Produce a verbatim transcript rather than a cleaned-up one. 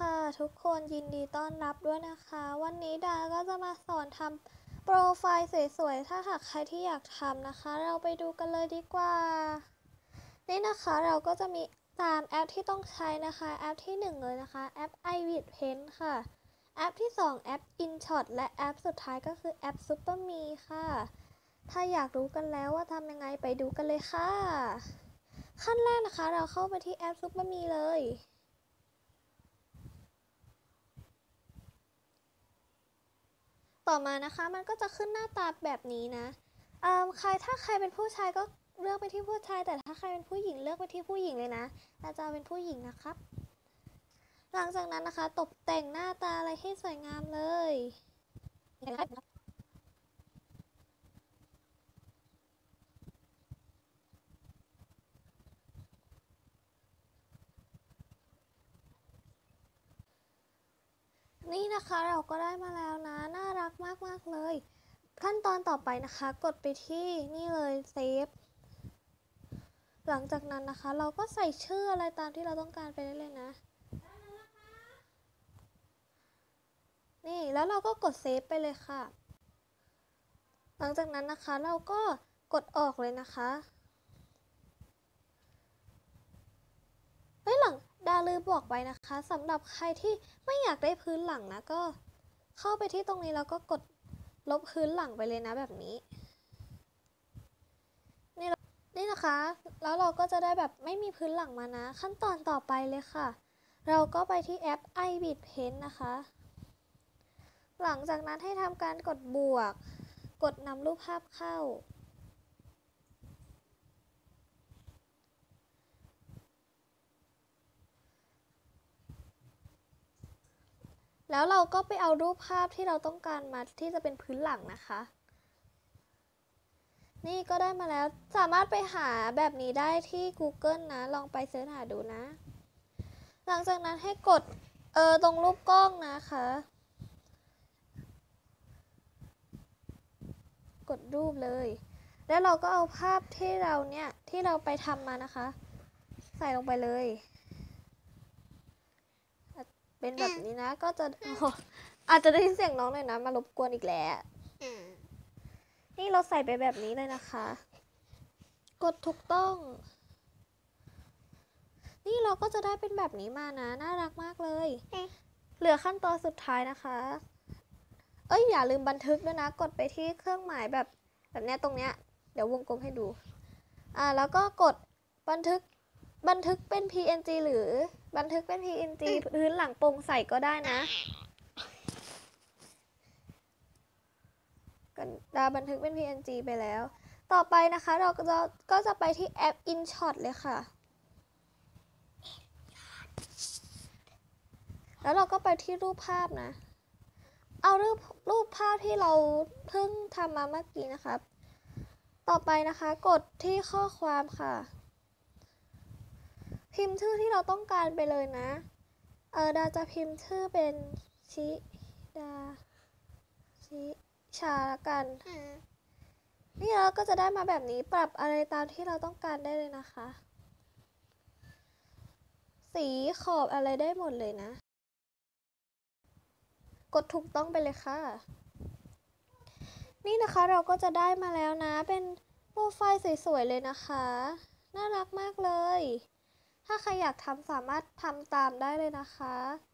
ค่ะทุกคนยินดีต้อนรับด้วยนะคะวันนี้ดาก็จะมาสอนทำโปรไฟล์สวยๆถ้าหากใครที่อยากทำนะคะเราไปดูกันเลยดีกว่านี่นะคะเราก็จะมีตามแอปที่ต้องใช้นะคะแอปที่หนึ่งเลยนะคะแอป iVid Paint ค่ะแอปที่สองแอป InShot และแอปสุดท้ายก็คือแอป SuperMe ค่ะถ้าอยากรู้กันแล้วว่าทำยังไงไปดูกันเลยค่ะขั้นแรกนะคะเราเข้าไปที่แอป SuperMe เลยต่อมานะคะมันก็จะขึ้นหน้าตาแบบนี้นะเอ่อใครถ้าใครเป็นผู้ชายก็เลือกไปที่ผู้ชายแต่ถ้าใครเป็นผู้หญิงเลือกไปที่ผู้หญิงเลยนะเราจะเป็นผู้หญิงนะครับหลังจากนั้นนะคะตกแต่งหน้าตาอะไรให้สวยงามเลยนี่นะคะเราก็ได้มาแล้วนะน่ารักมากๆเลยขั้นตอนต่อไปนะคะกดไปที่นี่เลยเซฟหลังจากนั้นนะคะเราก็ใส่ชื่ออะไรตามที่เราต้องการไปได้เลยนะนี่แล้วเราก็กดเซฟไปเลยค่ะหลังจากนั้นนะคะเราก็กดออกเลยนะคะเฮ้ยหลังดาลืมบอกไว้นะคะสำหรับใครที่ไม่อยากได้พื้นหลังนะก็เข้าไปที่ตรงนี้แล้วก็กดลบพื้นหลังไปเลยนะแบบนี้นี่นี่นะคะแล้วเราก็จะได้แบบไม่มีพื้นหลังมานะขั้นตอนต่อไปเลยค่ะเราก็ไปที่แอป iVid Paint นะคะหลังจากนั้นให้ทำการกดบวกกดนำรูปภาพเข้าแล้วเราก็ไปเอารูปภาพที่เราต้องการมาที่จะเป็นพื้นหลังนะคะนี่ก็ได้มาแล้วสามารถไปหาแบบนี้ได้ที่ Google นะลองไปเสิร์ชหาดูนะหลังจากนั้นให้กดเออตรงรูปกล้องนะคะกดรูปเลยแล้วเราก็เอาภาพที่เราเนี่ยที่เราไปทำมานะคะใส่ลงไปเลยเป็นแบบนี้นะก็จะอาจจะได้ยินเสียงน้องหน่อยนะมารบกวนอีกแล้วนี่เราใส่ไปแบบนี้เลยนะคะกดถูกต้องนี่เราก็จะได้เป็นแบบนี้มานะน่ารักมากเลยเหลือขั้นตอนสุดท้ายนะคะเอ้ยอย่าลืมบันทึกด้วยนะกดไปที่เครื่องหมายแบบแบบนี้ตรงเนี้ยเดี๋ยววงกลมให้ดูอ่าแล้วก็กดบันทึกบันทึกเป็น พี เอ็น จี หรือบันทึกเป็น พี เอ็น จี พื้นหลังโปร่งใสก็ได้นะดาบันทึกเป็น พี เอ็น จี ไปแล้วต่อไปนะคะเราก็จะก็จะไปที่แอป InShot เลยค่ะแล้วเราก็ไปที่รูปภาพนะเอารูปรูปภาพที่เราเพิ่งทำมาเมื่อกี้นะครับต่อไปนะคะกดที่ข้อความค่ะพิมพ์ชื่อที่เราต้องการไปเลยนะเออดาจะพิมพ์ชื่อเป็นชิดาชิชาละกันนี่เราก็จะได้มาแบบนี้ปรับอะไรตามที่เราต้องการได้เลยนะคะสีขอบอะไรได้หมดเลยนะกดถูกต้องไปเลยค่ะนี่นะคะเราก็จะได้มาแล้วนะเป็นโปรไฟล์สวยๆเลยนะคะน่ารักมากเลยถ้าใครอยากทำสามารถทำตามได้เลยนะคะ